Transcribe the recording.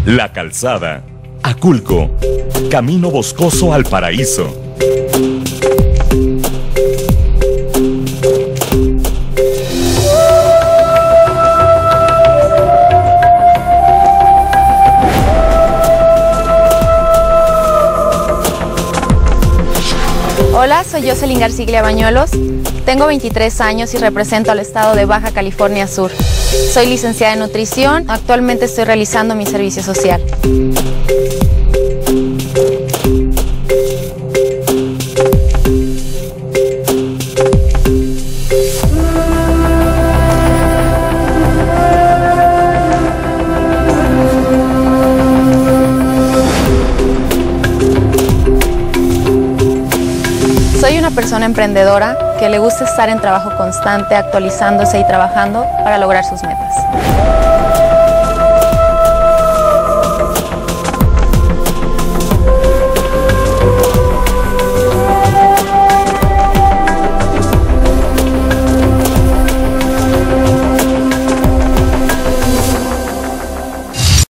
La Calzada, Aculco, Camino Boscoso al Paraíso. Hola, soy Jocelyn Garciglia Bañuelos, tengo 23 años y represento al estado de Baja California Sur. Soy licenciada en nutrición, actualmente estoy realizando mi servicio social. Soy una persona emprendedora que le gusta estar en trabajo constante, actualizándose y trabajando para lograr sus metas.